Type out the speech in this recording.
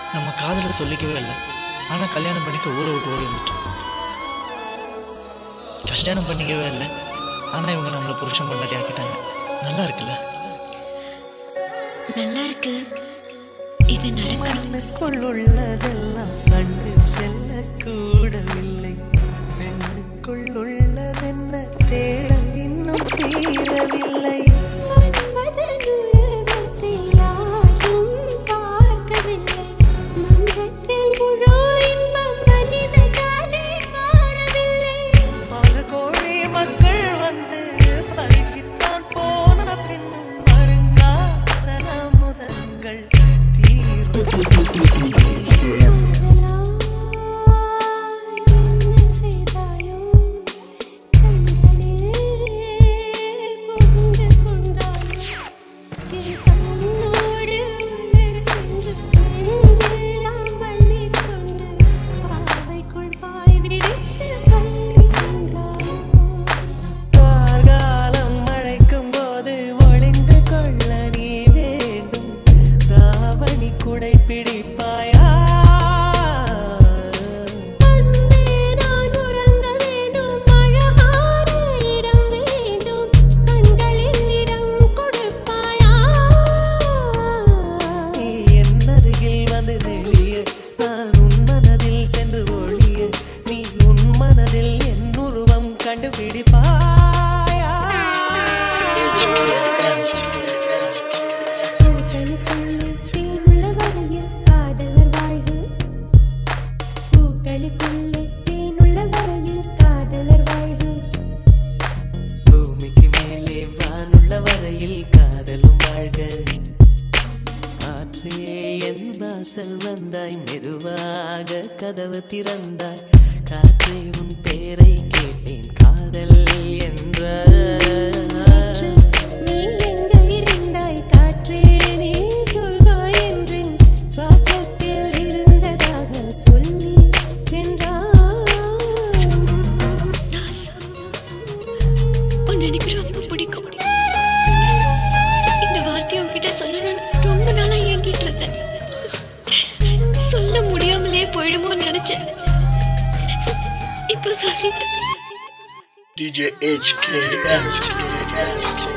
நம்ம காதலை சொல்லிக்கவே இல்லை. ஆனால் கல்யாணம் பண்ணிக்க ஊரை விட்டு ஓடி வந்துட்டோம். கல்யாணம் பண்ணிக்கவே இல்லை, ஆனால் இவங்க நம்மளை புருஷன் பொண்டாட்டி ஆக்கிட்டாங்க. நல்லா இருக்குல்ல? நல்லா இருக்கு. இது நடக்குள்ளதெல்லாம் கண்டு செல்ல கூடவில்லை. பெண்ணுக்குள்ளதென்ன தேடல் இன்னும் தீரவில்லை. மெதுவாக கதவு திறந்தாய். காற்றே உன் பேரை கேட்டேன், காதல் என்ற. நீ எங்க இருந்தாய் காற்றே, நீ சொல்வாய் என்றேன். சுவாசத்தில் இருந்ததாக சொல்லி சென்றாய். உன்னை எனக்கு ரொம்ப பிடிக்கும். இந்த வார்த்தையை உன்கிட்ட சொல்லணும்னு ரொம்ப நாளா ஏங்கிட்டு இருந்தேன். சொல்ல முடியாமலே போயிடுமோன்னு நினைச்சேன். இப்போ சொல்லிட்டேன். DJ HKM.